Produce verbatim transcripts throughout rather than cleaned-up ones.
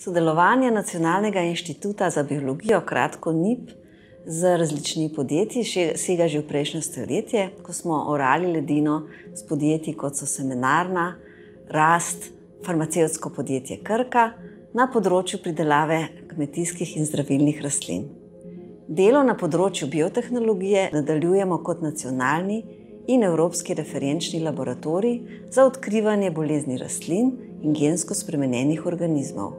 Sodelovanje Nacionalnega inštituta za biologijo, kratko N I B, z različnimi podjetji sega že v prejšnje stoletje, ko smo orali ledino s podjetji, kot so Semenarna, Rast, farmacevtsko podjetje Krka, na področju pridelave kmetijskih in zdravilnih rastlin. Delo na področju biotehnologije nadaljujemo kot nacionalni in evropski referenčni laboratorij za odkrivanje bolezni rastlin in gensko spremenjenih organizmov.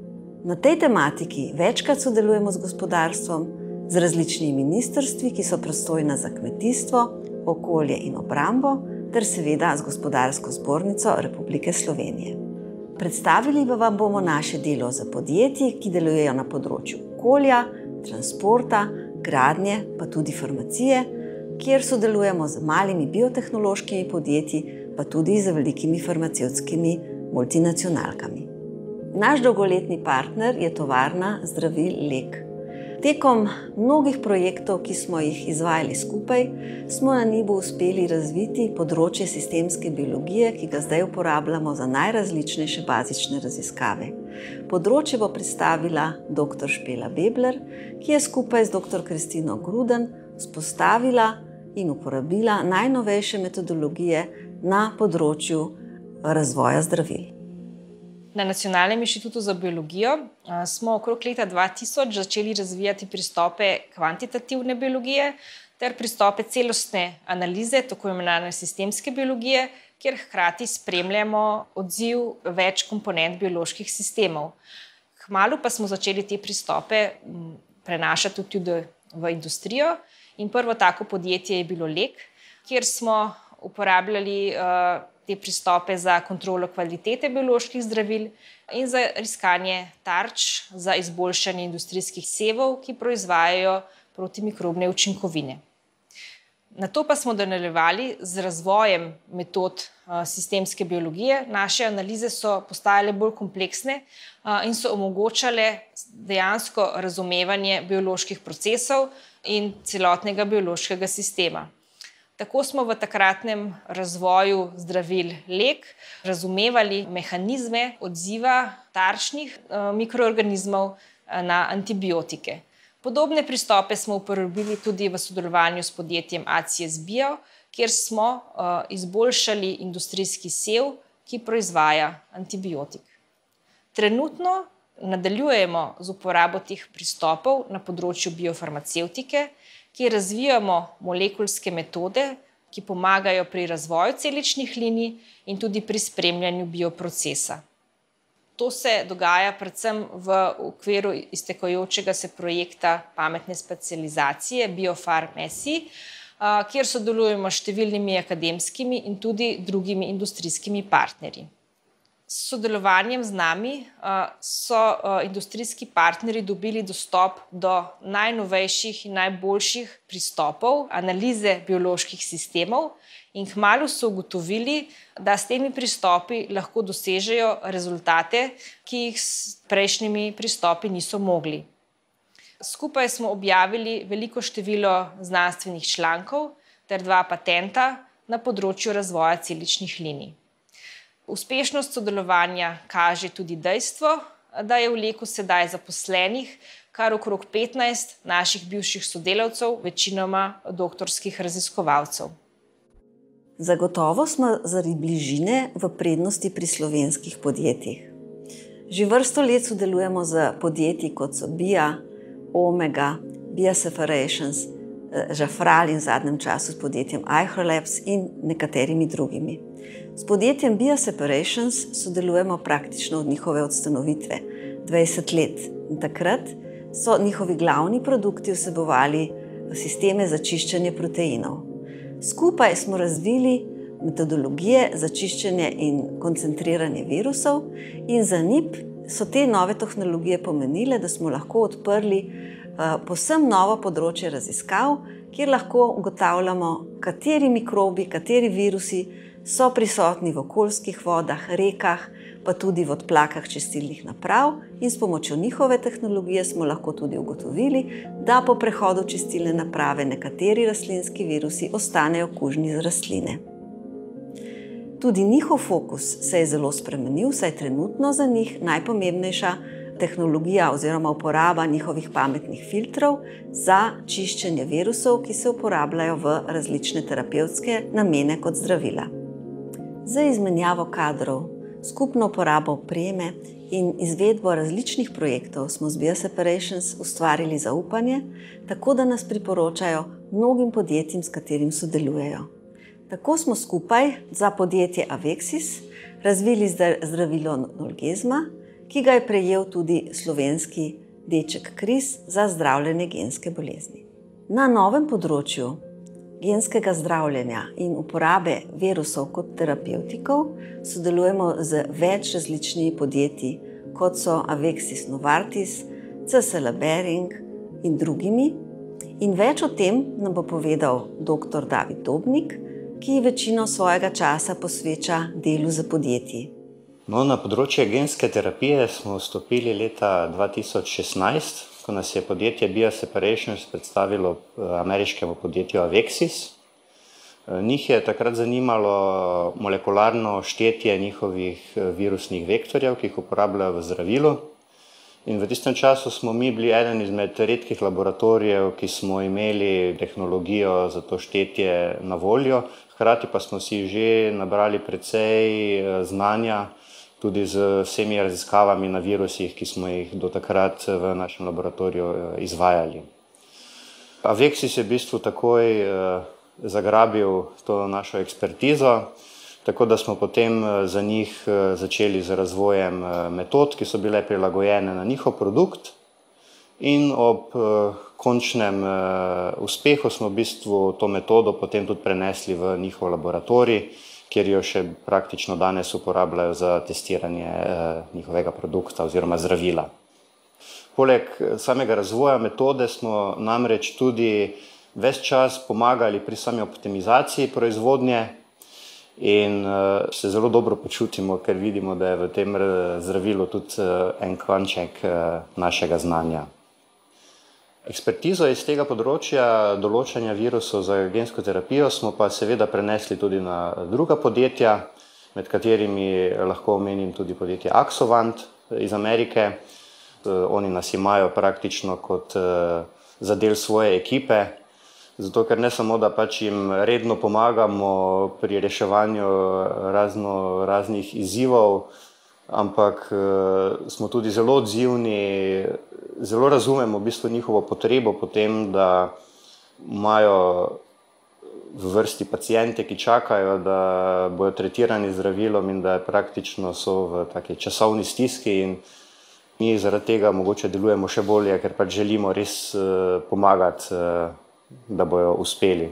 Na tej tematiki večkrat sodelujemo z gospodarstvom, z različnimi ministrstvi, ki so pristojna za kmetijstvo, okolje in obrambo, ter seveda z Gospodarsko zbornico Republike Slovenije. Predstavili vam bomo naše delo za podjetji, ki delujejo na področju okolja, transporta, gradnje, pa tudi farmacije, kjer sodelujemo z malimi biotehnološkimi podjetji, pa tudi z velikimi farmacevtskimi multinacionalkami. Naš dolgoletni partner je tovarna zdravil Lek. Tekom mnogih projektov, ki smo jih izvajali skupaj, smo na N I B-u uspeli razviti področje sistemske biologije, ki ga zdaj uporabljamo za najrazličnejše bazične raziskave. Področje bo predstavila doktor Špela Bebler, ki je skupaj z doktor Kristino Gruden vzpostavila in uporabila najnovejše metodologije na področju razvoja zdravil. Na Nacionalnem inštitutu za biologijo smo okrog leta dva tisoč začeli razvijati pristope kvantitativne biologije ter pristope celostne analize, tako imenovane sistemske biologije, kjer hkrati spremljamo odziv več komponent bioloških sistemov. Kmalu pa smo začeli te pristope prenašati tudi v industrijo in prvo tako podjetje je bilo Lek, kjer smo uporabljali te pristope za kontrolo kvalitete bioloških zdravil in za iskanje tarč za izboljšanje industrijskih sevov, ki proizvajajo protimikrobne učinkovine. Nato pa smo nadaljevali z razvojem metod sistemske biologije. Naše analize so postajale bolj kompleksne in so omogočale dejansko razumevanje bioloških procesov in celotnega biološkega sistema. Tako smo v takratnem razvoju zdravil Lek razumevali mehanizme odziva tarčnih mikroorganizmov na antibiotike. Podobne pristope smo uporabili tudi v sodelovanju s podjetjem A C S Bio, kjer smo izboljšali industrijski sev, ki proizvaja antibiotik. Trenutno nadaljujemo z uporabo teh pristopov na področju biofarmacevtike, kjer razvijamo molekulske metode, ki pomagajo pri razvoju celičnih linij in tudi pri spremljanju bioprocesa. To se dogaja predvsem v okviru iztekajočega se projekta pametne specializacije BioPharm-S I, kjer sodelujemo s številnimi akademskimi in tudi drugimi industrijskimi partnerji. S sodelovanjem z nami so industrijski partnerji dobili dostop do najnovejših in najboljših pristopov analize bioloških sistemov in kmalu so ugotovili, da s temi pristopi lahko dosežejo rezultate, ki jih s prejšnjimi pristopi niso mogli. Skupaj smo objavili veliko število znanstvenih člankov ter dva patenta na področju razvoja celičnih linij. Uspešnost sodelovanja kaže tudi dejstvo, da je v Leku sedaj zaposlenih kar okrog petnajst naših bivših sodelavcev, večinoma doktorskih raziskovalcev. Zagotovo smo zaradi bližine v prednosti pri slovenskih podjetjih. Že vrsto let sodelujemo z podjetji kot so Bia, Omega, Bia Separations, Žafral in v zadnjem času s podjetjem iHerlabs in nekaterimi drugimi. S podjetjem Bia Separations sodelujemo praktično od njihove ustanovitve, dvajset let. In takrat so njihovi glavni produkti vsebovali sisteme za čiščenje proteinov. Skupaj smo razvili metodologije za čiščenje in koncentriranje virusov in za N I B so te nove tehnologije pomenile, da smo lahko odprli povsem novo področje raziskav, kjer lahko ugotavljamo, kateri mikrobi, kateri virusi so prisotni v okoljskih vodah, rekah, pa tudi v odplakah čistilnih naprav in s pomočjo njihove tehnologije smo lahko tudi ugotovili, da po prehodu čistilne naprave nekateri rastlinski virusi ostanejo kužni z rastline. Tudi njihov fokus se je zelo spremenil, saj trenutno za njih najpomembnejša tehnologija oziroma uporaba njihovih pametnih filtrov za čiščenje virusov, ki se uporabljajo v različne terapevtske namene kot zdravila. Za izmenjavo kadrov, skupno uporabo opreme in izvedbo različnih projektov smo z Bioseparations ustvarili zaupanje, tako da nas priporočajo mnogim podjetjem, s katerim sodelujejo. Tako smo skupaj za podjetje Avexis razvili zdravilo Nolgezma, ki ga je prejel tudi slovenski deček Kris za zdravljenje genske bolezni. Na novem področju genskega zdravljenja in uporabe virusov kot terapevtikov sodelujemo z več različnimi podjetji, kot so Avexis Novartis, C S L Behring in drugimi. In več o tem nam bo povedal doktor David Dobnik, ki večino svojega časa posveča delu za podjetji. No, na področje genske terapije smo vstopili leta dva tisoč šestnajst, ko nas je podjetje Bioseparations predstavilo ameriškemu podjetju Avexis. Njih je takrat zanimalo molekularno štetje njihovih virusnih vektorjev, ki jih uporabljajo v zdravilu. In v tistem času smo mi bili eden izmed redkih laboratorijev, ki smo imeli tehnologijo za to štetje na voljo. Hkrati pa smo si že nabrali precej znanja tudi z vsemi raziskavami na virusih, ki smo jih do takrat v našem laboratoriju izvajali. Avexis je v bistvu takoj zagrabil to našo ekspertizo, tako da smo potem za njih začeli z razvojem metod, ki so bile prilagojene na njihov produkt, in ob končnem uspehu smo v bistvu to metodo potem tudi prenesli v njihov laboratorij, kjer jo še praktično danes uporabljajo za testiranje njihovega produkta oziroma zdravila. Poleg samega razvoja metode smo namreč tudi ves čas pomagali pri sami optimizaciji proizvodnje in se zelo dobro počutimo, ker vidimo, da je v tem zdravilu tudi en kvanček našega znanja. Ekspertizo iz tega področja določanja virusov za gensko terapijo smo pa seveda prenesli tudi na druga podjetja, med katerimi lahko omenim tudi podjetje Axovant iz Amerike. Oni nas imajo praktično kot za del svoje ekipe, zato ker ne samo, da pač jim redno pomagamo pri reševanju razno raznih izzivov, ampak smo tudi zelo odzivni, zelo razumemo v bistvu njihovo potrebo po tem, da imajo v vrsti paciente, ki čakajo, da bodo tretirani z zdravilom in da praktično so v taki časovni stiski, in mi zaradi tega mogoče delujemo še bolje, ker pač želimo res pomagati, da bojo uspeli.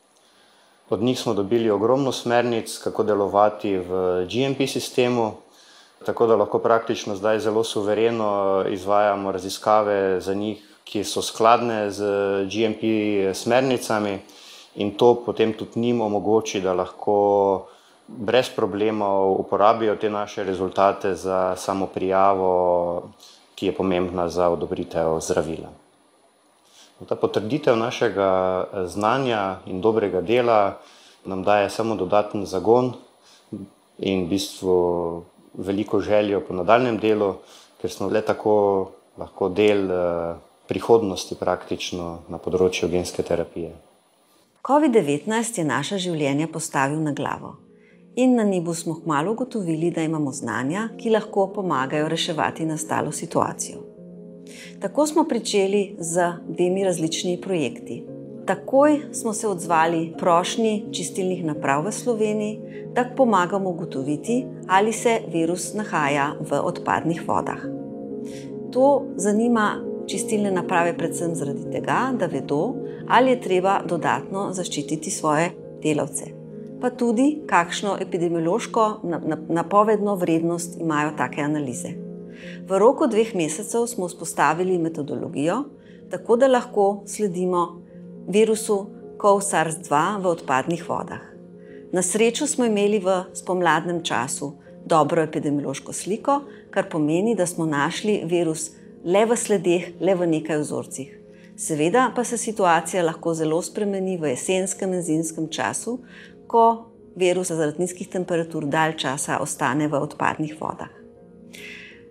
Od njih smo dobili ogromno smernic, kako delovati v G M P sistemu, tako da lahko praktično zdaj zelo suvereno izvajamo raziskave za njih, ki so skladne z G M P smernicami, in to potem tudi njim omogoči, da lahko brez problemov uporabijo te naše rezultate za samo prijavo, ki je pomembna za odobritev zdravila. Ta potrditev našega znanja in dobrega dela nam daje samo dodaten zagon in v bistvu veliko željo po nadaljnjem delu, ker smo le tako lahko del prihodnosti praktično na področju genske terapije. covid devetnajst je naša življenja postavil na glavo in na Nibu smo kmalu ugotovili, da imamo znanja, ki lahko pomagajo reševati nastalo situacijo. Tako smo pričeli z dvemi različnimi projekti. Takoj smo se odzvali prošnji čistilnih naprav v Sloveniji, da pomagamo ugotoviti, ali se virus nahaja v odpadnih vodah. To zanima čistilne naprave predvsem zaradi tega, da vedo, ali je treba dodatno zaščititi svoje delavce. Pa tudi, kakšno epidemiološko napovedno vrednost imajo take analize. V roku dveh mesecev smo vzpostavili metodologijo, tako da lahko sledimo virusu kov SARS dva v odpadnih vodah. Na srečo smo imeli v spomladnem času dobro epidemiološko sliko, kar pomeni, da smo našli virus le v sledeh, le v nekaj vzorcih. Seveda pa se situacija lahko zelo spremeni v jesenskem in zimskem času, ko virus zaradi nizkih temperatur dalj časa ostane v odpadnih vodah.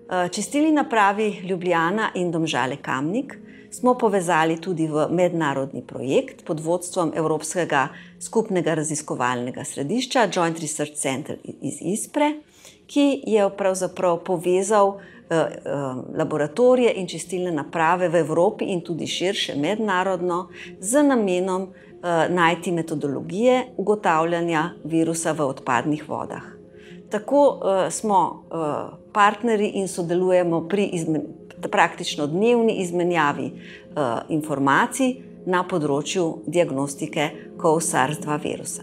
Čistili napravi Ljubljana in Domžale Kamnik smo povezali tudi v mednarodni projekt pod vodstvom Evropskega skupnega raziskovalnega središča Joint Research Center iz Ispre, ki je pravzaprav povezal laboratorije in čistilne naprave v Evropi in tudi širše mednarodno z namenom najti metodologije ugotavljanja virusa v odpadnih vodah. Tako smo partnerji in sodelujemo pri izmen, praktično dnevni izmenjavi informacij na področju diagnostike kov SARS dva virusa.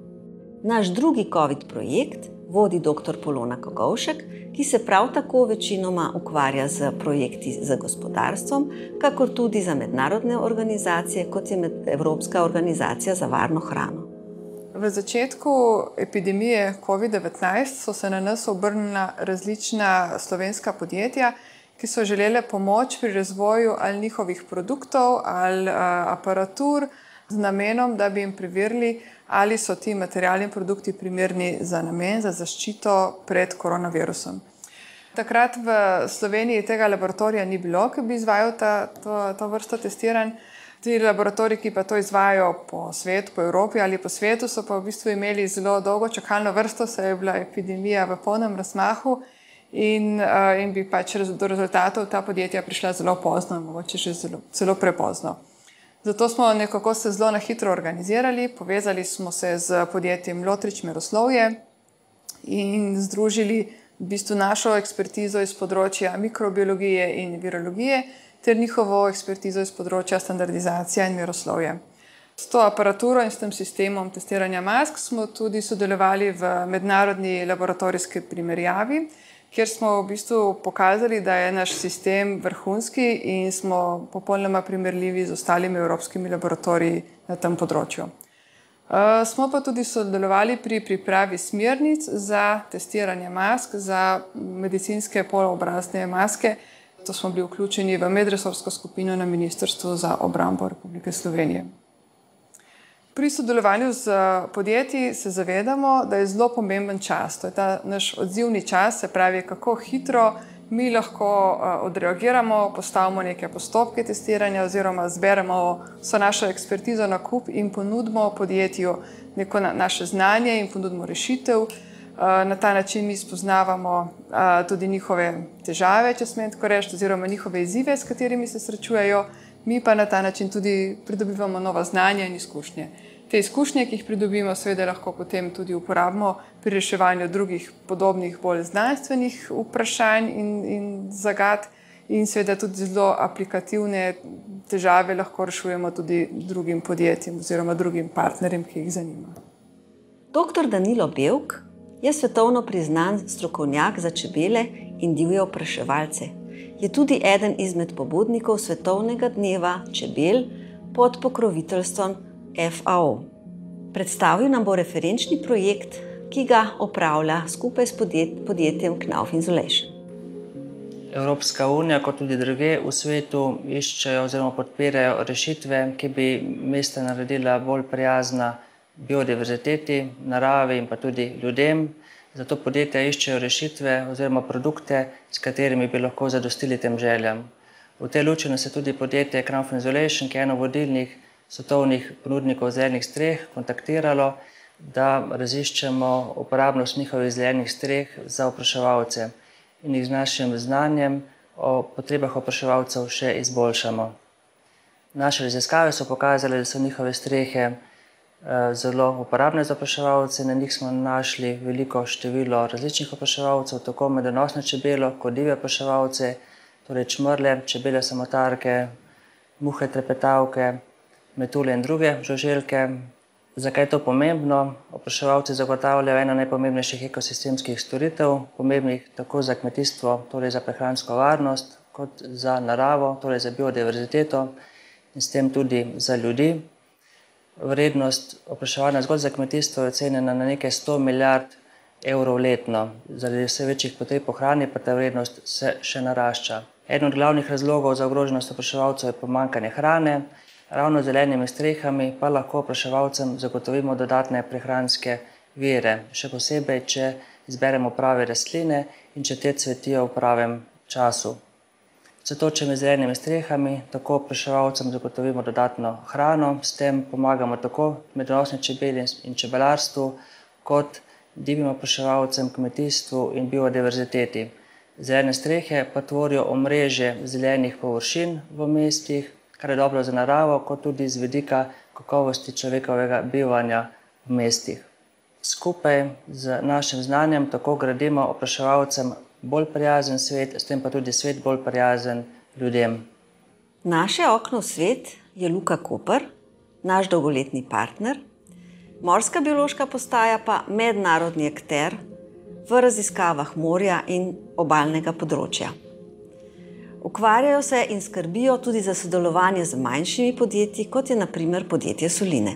Naš drugi COVID projekt vodi doktor Polona Kogovšek, ki se prav tako večinoma ukvarja z projekti za gospodarstvom, kakor tudi za mednarodne organizacije, kot je Evropska organizacija za varno hrano. V začetku epidemije covid devetnajst so se na nas obrnila različna slovenska podjetja, ki so želele pomoč pri razvoju ali njihovih produktov ali aparatur z namenom, da bi jim preverili, ali so ti materialni produkti primerni za namen, za zaščito pred koronavirusom. Takrat v Sloveniji tega laboratorija ni bilo, ki bi izvajal ta, to, to vrsto testiranj. Ti laboratoriji, ki pa to izvajajo po svetu, po Evropi ali po svetu, so pa v bistvu imeli zelo dolgo čakalno vrsto, saj je bila epidemija v polnem razmahu in, in bi pač do rezultatov ta podjetja prišla zelo pozno, mogoče že zelo, zelo prepozno. Zato smo nekako se zelo na hitro organizirali, povezali smo se z podjetjem Lotrič Meroslovje in združili v bistvu našo ekspertizo iz področja mikrobiologije in virologije ter njihovo ekspertizo iz področja standardizacija in meroslovja. S to aparaturo in s tem sistemom testiranja mask smo tudi sodelovali v mednarodni laboratorijski primerjavi, kjer smo v bistvu pokazali, da je naš sistem vrhunski in smo popolnoma primerljivi z ostalimi evropskimi laboratoriji na tem področju. Smo pa tudi sodelovali pri pripravi smernic za testiranje mask, za medicinske poloobrazne maske. To smo bili vključeni v medresorsko skupino na Ministrstvu za obrambo Republike Slovenije. Pri sodelovanju z podjetji se zavedamo, da je zelo pomemben čas. To je ta naš odzivni čas, se pravi, kako hitro mi lahko odreagiramo, postavimo neke postopke testiranja oziroma zberemo vso našo ekspertizo na kup in ponudimo podjetju neko naše znanje in ponudimo rešitev. Na ta način mi spoznavamo tudi njihove težave, če smem tako reči, oziroma njihove izzive, s katerimi se srečujejo. Mi pa na ta način tudi pridobivamo nova znanja in izkušnje. Te izkušnje, ki jih pridobimo, seveda lahko potem tudi uporabimo pri reševanju drugih podobnih, bolj znanstvenih vprašanj in, in zagad in seveda tudi zelo aplikativne težave lahko rešujemo tudi drugim podjetjem oziroma drugim partnerjem, ki jih zanima. Doktor Danilo Bevk je svetovno priznan strokovnjak za čebele in divje opraševalce. Je tudi eden izmed pobudnikov Svetovnega dneva čebel pod pokroviteljstvom F A O. Predstavil nam bo referenčni projekt, ki ga opravlja skupaj s podjet, podjetjem Knauf Insulation. Evropska unija, kot tudi druge v svetu, iščejo oziroma podpirajo rešitve, ki bi mesta naredila bolj prijazna biodiverziteti, naravi in pa tudi ljudem. Zato podjetja iščejo rešitve oziroma produkte, s katerimi bi lahko zadostili tem željam. V tej luči nas je tudi podjetje Knauf Insulation, ki je eno vodilnih svetovnih ponudnikov zelenih streh, kontaktiralo, da raziščemo uporabnost njihovih zelenih streh za opraševalce in jih z našim znanjem o potrebah opraševalcev še izboljšamo. Naše raziskave so pokazale, da so njihove strehe zelo uporabne za opraševalce. Na njih smo našli veliko število različnih opraševalcev, tako medonosne čebelo kot divje opraševalce, torej čmrlje, čebele samotarke, muhe trepetavke, metulje in druge žuželke. Zakaj je to pomembno? Opraševalci zagotavljajo eno najpomembnejših ekosistemskih storitev, pomembnih tako za kmetijstvo, torej za prehransko varnost, kot za naravo, torej za biodiverziteto in s tem tudi za ljudi. Vrednost opraševanja zgolj za kmetijstvo je ocenjena na nekaj sto milijard evrov letno. Zaradi vse večjih potreb po hrani pa ta vrednost se še narašča. Eden od glavnih razlogov za ogroženost opraševalcev je pomanjkanje hrane. Ravno z zelenimi strehami pa lahko opraševalcem zagotovimo dodatne prehranske vire, še posebej, če izberemo prave rastline in če te cvetijo v pravem času. S točimi zelenimi strehami tako opraševalcem zagotovimo dodatno hrano, s tem pomagamo tako medonosni čebeli in čebelarstvu, kot divjim opraševalcem, kmetijstvu in biodiverziteti. Zelene strehe pa tvorijo omrežje zelenih površin v mestih, kar je dobro za naravo, kot tudi z vidika kakovosti človekovega bivanja v mestih. Skupaj z našim znanjem tako gradimo opraševalcem bolj prijazen svet, s tem pa tudi svet bolj prijazen ljudem. Naše okno v svet je Luka Koper, naš dolgoletni partner, Morska biološka postaja pa mednarodni akter v raziskavah morja in obalnega področja. Ukvarjajo se in skrbijo tudi za sodelovanje z manjšimi podjetji, kot je na primer podjetje Soline.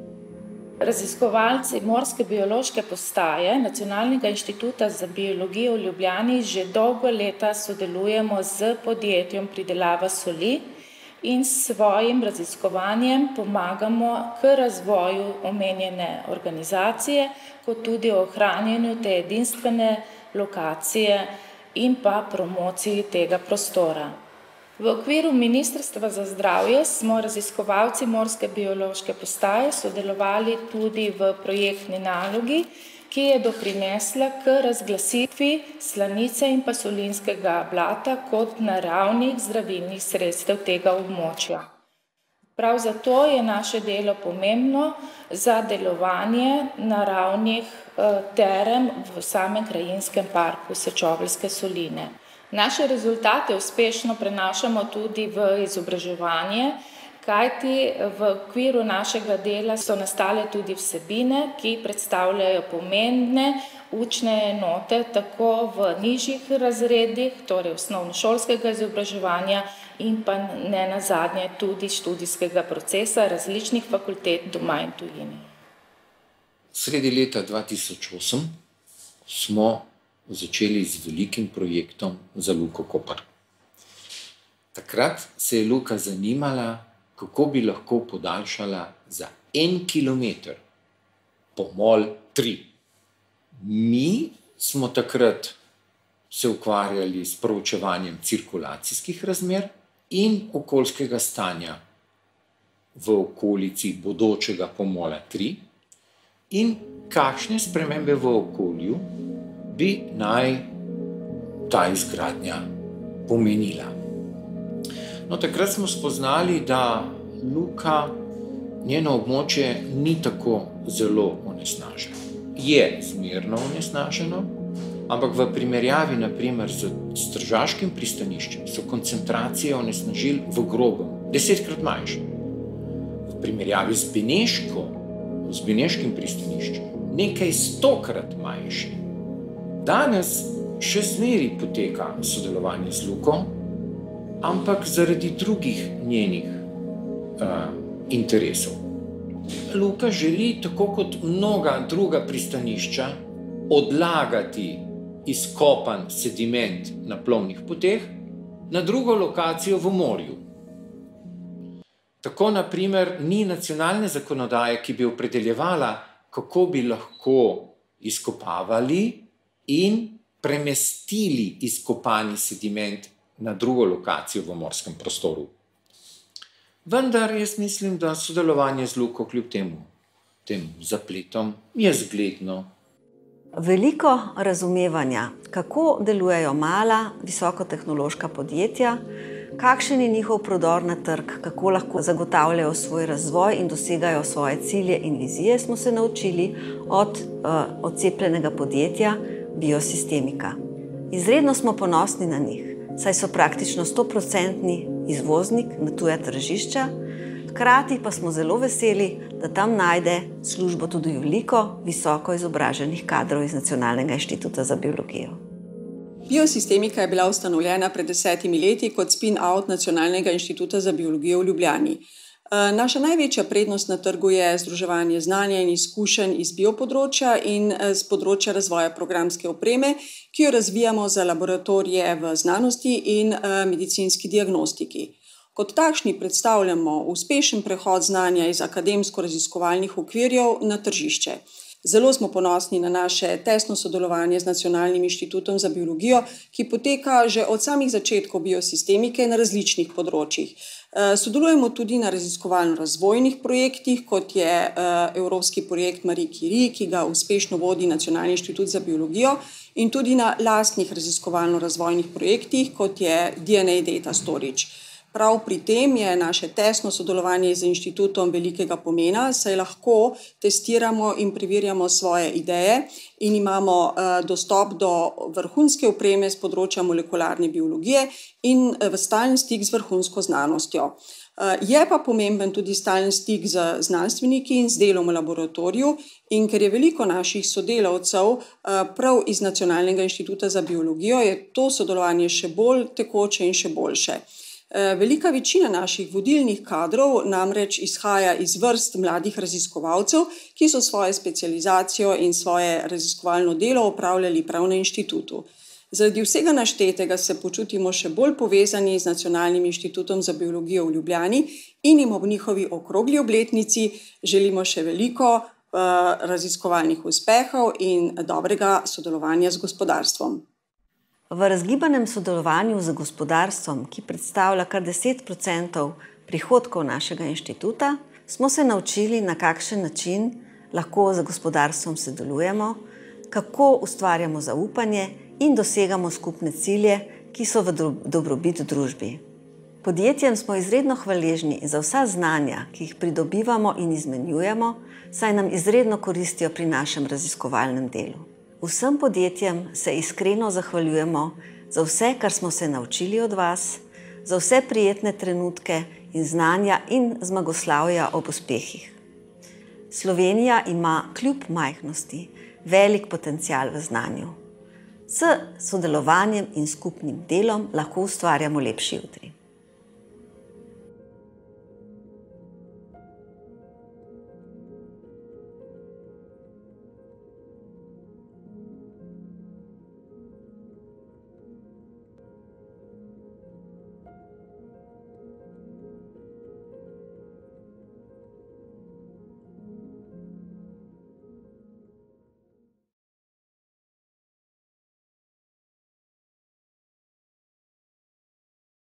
Raziskovalci Morske biološke postaje Nacionalnega inštituta za biologijo v Ljubljani že dolgo leta sodelujemo z podjetjem Pridelava soli in s svojim raziskovanjem pomagamo k razvoju omenjene organizacije, kot tudi ohranjanju te edinstvene lokacije in pa promociji tega prostora. V okviru Ministrstva za zdravje smo raziskovalci Morske biološke postaje sodelovali tudi v projektni nalogi, ki je doprinesla k razglasitvi slanice in pa solinskega blata kot naravnih zdravilnih sredstev tega območja. Prav zato je naše delo pomembno za delovanje naravnih terem v samem krajinskem parku Sečoveljske soline. Naše rezultate uspešno prenašamo tudi v izobraževanje, kajti v okviru našega dela so nastale tudi vsebine, ki predstavljajo pomembne učne enote tako v nižjih razredih, torej osnovnošolskega izobraževanja in pa ne nazadnje tudi študijskega procesa različnih fakultet doma in tujini. Sredi leta dva tisoč osem smo začeli z velikim projektom za Luko Koper. Takrat se je Luka zanimala, kako bi lahko podaljšala za en kilometer pomol tri. Mi smo takrat se ukvarjali s proučevanjem cirkulacijskih razmer in okoljskega stanja v okolici bodočega pomola tri in kakšne spremembe v okolju bi naj ta izgradnja pomenila. No, takrat smo spoznali, da Luka, njeno območje ni tako zelo onesnaženo. Je zmerno onesnaženo, ampak v primerjavi na primer z Tržaškim pristaniščem so koncentracije onesnažil v grobem desetkrat manjše. V primerjavi z Beneško, z Beneškim pristaniščem nekaj stokrat manjše. Danes še zmeraj poteka sodelovanje z Luko, ampak zaradi drugih njenih uh, interesov. Luka želi, tako kot mnoga druga pristanišča, odlagati izkopan sediment na plovnih poteh na drugo lokacijo v morju. Tako, na primer, ni nacionalne zakonodaje, ki bi opredeljevala, kako bi lahko izkopavali in premestili izkopani sediment na drugo lokacijo v morskem prostoru. Vendar jaz mislim, da sodelovanje z Luko kljub temu, tem zapletom je zgledno. Veliko razumevanja, kako delujejo mala, visokotehnološka podjetja, kakšen je njihov prodor na trg, kako lahko zagotavljajo svoj razvoj in dosegajo svoje cilje in vizije, smo se naučili od uh, odcepljenega podjetja Biosistemika. Izredno smo ponosni na njih, saj so praktično stoprocentni izvoznik na tuja tržišča, hkrati pa smo zelo veseli, da tam najde službo tudi veliko visoko izobraženih kadrov iz Nacionalnega inštituta za biologijo. Biosistemika je bila ustanovljena pred desetimi leti kot spin-out Nacionalnega inštituta za biologijo v Ljubljani. Naša največja prednost na trgu je združevanje znanja in izkušenj iz biopodročja in z področja razvoja programske opreme, ki jo razvijamo za laboratorije v znanosti in medicinski diagnostiki. Kot takšni predstavljamo uspešen prehod znanja iz akademsko-raziskovalnih okvirjev na tržišče. Zelo smo ponosni na naše tesno sodelovanje z Nacionalnim inštitutom za biologijo, ki poteka že od samih začetkov biosistemike na različnih področjih. Sodelujemo tudi na raziskovalno-razvojnih projektih, kot je evropski projekt Marie Curie, ki ga uspešno vodi Nacionalni inštitut za biologijo, in tudi na lastnih raziskovalno-razvojnih projektih, kot je D N A Data Storage. Prav pri tem je naše tesno sodelovanje z inštitutom velikega pomena, saj lahko testiramo in preverjamo svoje ideje in imamo uh, dostop do vrhunske opreme z področja molekularne biologije in uh, v stalen stik z vrhunsko znanostjo. Uh, je pa pomemben tudi stalen stik z znanstveniki in z delom v laboratoriju, in ker je veliko naših sodelavcev uh, prav iz Nacionalnega inštituta za biologijo, je to sodelovanje še bolj tekoče in še boljše. Velika večina naših vodilnih kadrov namreč izhaja iz vrst mladih raziskovalcev, ki so svojo specializacijo in svoje raziskovalno delo opravljali prav na inštitutu. Zaradi vsega naštetega se počutimo še bolj povezani z Nacionalnim inštitutom za biologijo v Ljubljani in jim ob njihovi okrogli obletnici želimo še veliko uh, raziskovalnih uspehov in dobrega sodelovanja z gospodarstvom. V razgibanem sodelovanju z gospodarstvom, ki predstavlja kar deset procentov prihodkov našega inštituta, smo se naučili, na kakšen način lahko z gospodarstvom sodelujemo, kako ustvarjamo zaupanje in dosegamo skupne cilje, ki so v dobrobit družbi. Podjetjem smo izredno hvaležni za vsa znanja, ki jih pridobivamo in izmenjujemo, saj nam izredno koristijo pri našem raziskovalnem delu. Vsem podjetjem se iskreno zahvaljujemo za vse, kar smo se naučili od vas, za vse prijetne trenutke in znanja in zmagoslavja ob uspehih. Slovenija ima kljub majhnosti velik potencial v znanju. S sodelovanjem in skupnim delom lahko ustvarjamo lepši jutri.